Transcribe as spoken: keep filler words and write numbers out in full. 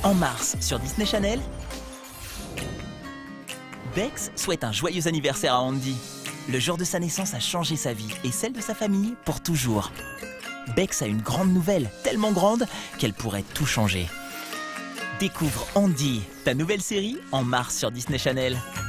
En mars sur Disney Channel, Bex souhaite un joyeux anniversaire à Andy. Le jour de sa naissance a changé sa vie et celle de sa famille pour toujours. Bex a une grande nouvelle, tellement grande qu'elle pourrait tout changer. Découvre Andy, ta nouvelle série, en mars sur Disney Channel.